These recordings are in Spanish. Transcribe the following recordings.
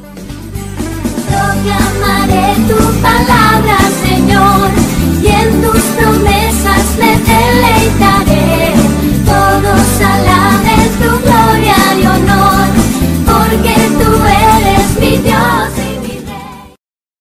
Proclamaré tu palabra, Señor, y en tus promesas me deleitaré. Todos alaben tu gloria y honor, porque tú eres mi Dios y mi Rey.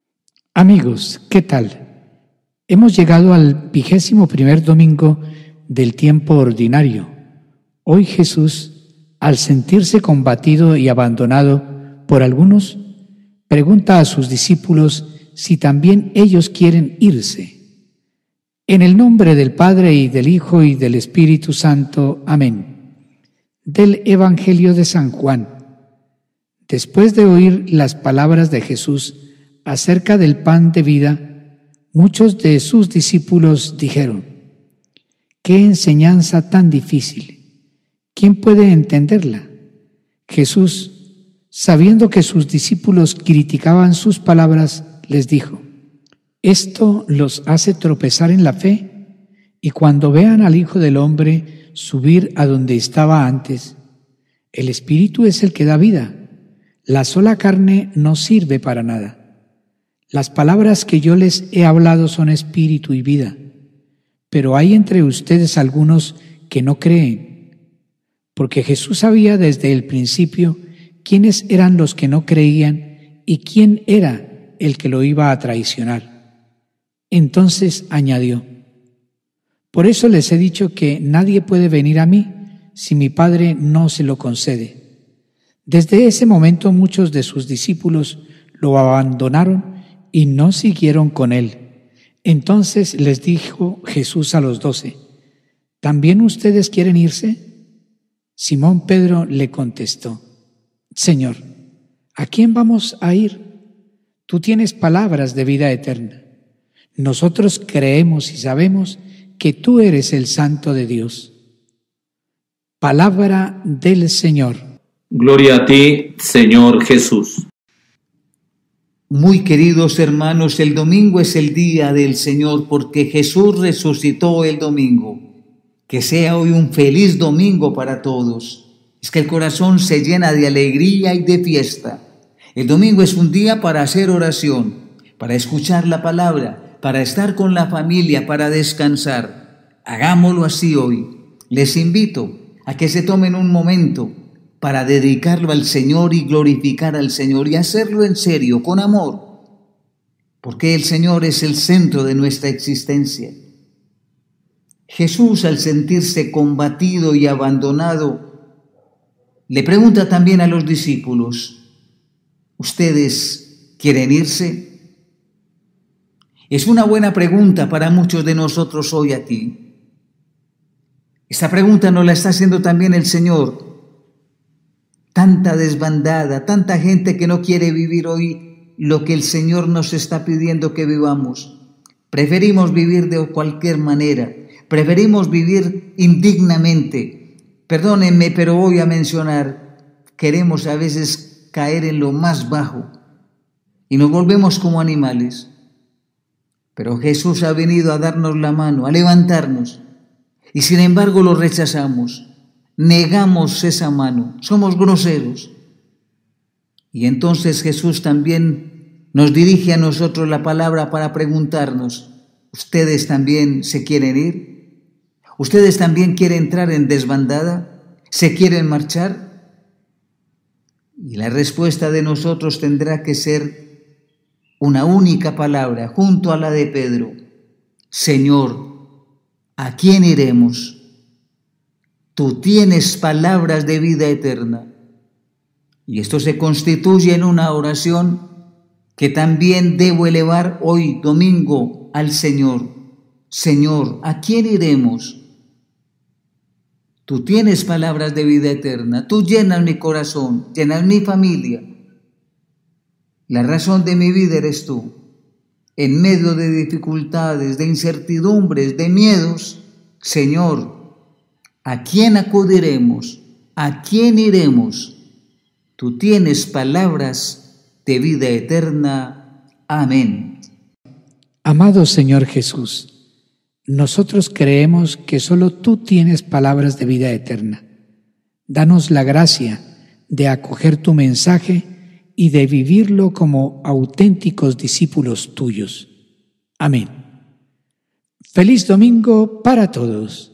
Amigos, ¿qué tal? Hemos llegado al 21º domingo del tiempo ordinario. Hoy Jesús, al sentirse combatido y abandonado por algunos, pregunta a sus discípulos si también ellos quieren irse. En el nombre del Padre y del Hijo y del Espíritu Santo. Amén. Del Evangelio de San Juan. Después de oír las palabras de Jesús acerca del pan de vida, muchos de sus discípulos dijeron: ¡qué enseñanza tan difícil! ¿Quién puede entenderla? Jesús, sabiendo que sus discípulos criticaban sus palabras, les dijo: esto los hace tropezar en la fe, y cuando vean al Hijo del Hombre subir a donde estaba antes, el Espíritu es el que da vida, la sola carne no sirve para nada. Las palabras que yo les he hablado son espíritu y vida, pero hay entre ustedes algunos que no creen, porque Jesús sabía desde el principio quiénes eran los que no creían y quién era el que lo iba a traicionar. Entonces añadió: por eso les he dicho que nadie puede venir a mí si mi Padre no se lo concede. Desde ese momento muchos de sus discípulos lo abandonaron y no siguieron con él. Entonces les dijo Jesús a los 12: ¿también ustedes quieren irse? Simón Pedro le contestó: Señor, ¿a quién vamos a ir? Tú tienes palabras de vida eterna. Nosotros creemos y sabemos que tú eres el Santo de Dios. Palabra del Señor. Gloria a ti, Señor Jesús. Muy queridos hermanos, el domingo es el día del Señor porque Jesús resucitó el domingo. Que sea hoy un feliz domingo para todos. Es que el corazón se llena de alegría y de fiesta. El domingo es un día para hacer oración, para escuchar la palabra, para estar con la familia, para descansar. Hagámoslo así hoy. Les invito a que se tomen un momento para dedicarlo al Señor y glorificar al Señor y hacerlo en serio, con amor, porque el Señor es el centro de nuestra existencia. Jesús, al sentirse combatido y abandonado, le pregunta también a los discípulos: ¿ustedes quieren irse? Es una buena pregunta para muchos de nosotros hoy aquí. Esta pregunta nos la está haciendo también el Señor. Tanta desbandada, tanta gente que no quiere vivir hoy lo que el Señor nos está pidiendo que vivamos. Preferimos vivir de cualquier manera, preferimos vivir indignamente. Perdónenme, pero voy a mencionar, queremos a veces caer en lo más bajo y nos volvemos como animales. Pero Jesús ha venido a darnos la mano, a levantarnos, y sin embargo lo rechazamos. Negamos esa mano, somos groseros. Y entonces Jesús también nos dirige a nosotros la palabra para preguntarnos: ¿ustedes también se quieren ir? ¿Ustedes también quieren entrar en desbandada? ¿Se quieren marchar? Y la respuesta de nosotros tendrá que ser una única palabra, junto a la de Pedro: Señor, ¿a quién iremos? Tú tienes palabras de vida eterna. Y esto se constituye en una oración que también debo elevar hoy, domingo, al Señor. Señor, ¿a quién iremos? Tú tienes palabras de vida eterna. Tú llenas mi corazón, llenas mi familia. La razón de mi vida eres tú. En medio de dificultades, de incertidumbres, de miedos, Señor, ¿a quién acudiremos? ¿A quién iremos? Tú tienes palabras de vida eterna. Amén. Amado Señor Jesús, nosotros creemos que solo tú tienes palabras de vida eterna. Danos la gracia de acoger tu mensaje y de vivirlo como auténticos discípulos tuyos. Amén. Feliz domingo para todos.